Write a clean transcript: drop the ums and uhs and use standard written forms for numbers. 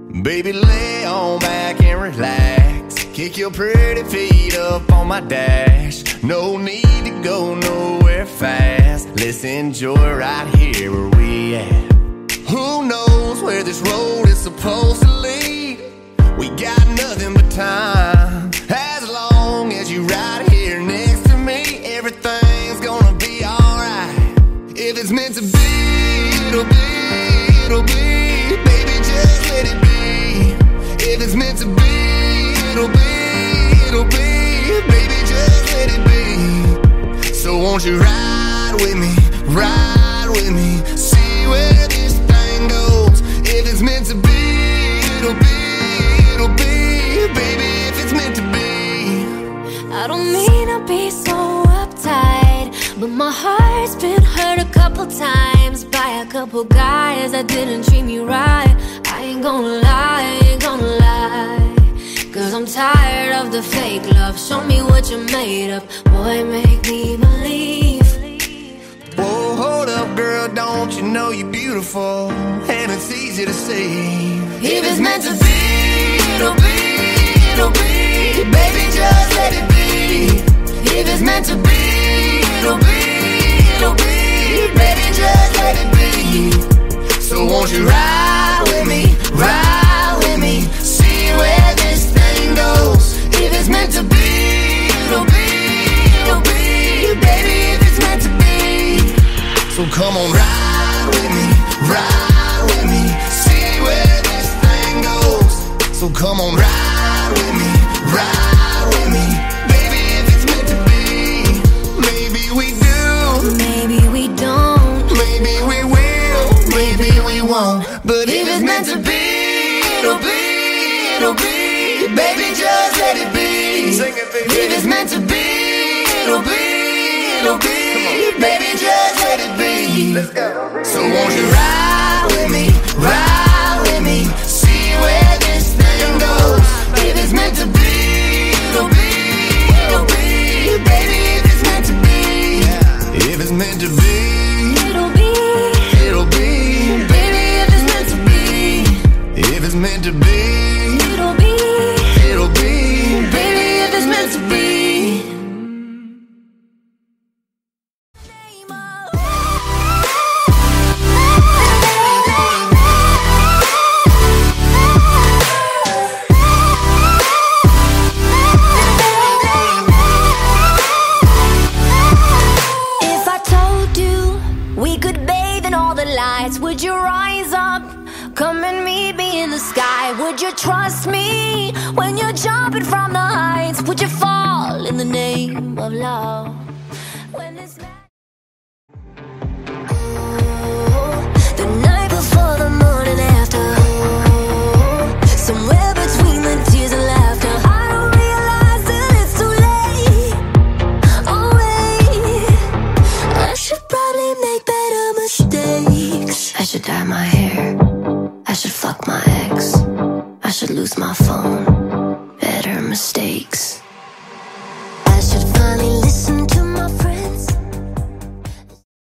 Baby, lay on back and relax. Kick your pretty feet up on my dash. No need to go nowhere fast. Let's enjoy right here where we at. Who knows where this road is supposed to lead? We got nothing but time. As long as you right here next to me, everything's gonna be alright. If it's meant to be, it'll be, it'll be. Baby, just let it be. If it's meant to be, it'll be, it'll be. Baby, just let it be. So won't you ride with me, ride with me, see where this thing goes. If it's meant to be, it'll be, it'll be. Baby, if it's meant to be. I don't mean to be so uptight, but my heart's been hurt a couple times by a couple guys that didn't treat me right. I ain't gonna lie, I ain't gonna lie, 'cause I'm tired of the fake love. Show me what you're made of, boy, make me believe. Whoa, hold up, girl, don't you know you're beautiful? And it's easy to see. If it's meant to be, it'll be, it'll be. Baby, just let it be. If it's meant to be, it'll be, it'll be. Baby, just let it be. So won't you ride with me, ride with me, see where this thing goes. If it's meant to be, it'll be, it'll be. Baby, if it's meant to be. So come on, ride with me, ride with me, see where this thing goes. So come on, ride with me, ride with me. Baby, if it's meant to be. Maybe we do, maybe we don't, maybe we will, maybe we won't. But if it's meant to be, it'll be, it'll be. Baby, just let it be. Sing it, baby. If it's meant to be, it'll be, it'll be. Baby, just let it be. Let's go. So won't you ride with me, ride with me, see where this thing goes. If it's meant to be, it'll be, it'll be. Baby, if it's meant to be. If it's meant to be, It'll be, it'll be. baby, if it's meant to be. If it's meant to be, It'll be, it'll be. baby, if it's meant to be. If I told you we could bathe in all the lights, would you rise up? Come and meet me in the sky. Would you trust me when you're jumping from the heights? Would you fall in the name of love? When it's the night before the morning after, somewhere between the tears and laughter, I don't realize that it's too late. Oh wait, I should probably make better mistakes. I should dye my hair, I should fuck my ex, I should lose my phone. Better mistakes. I should finally listen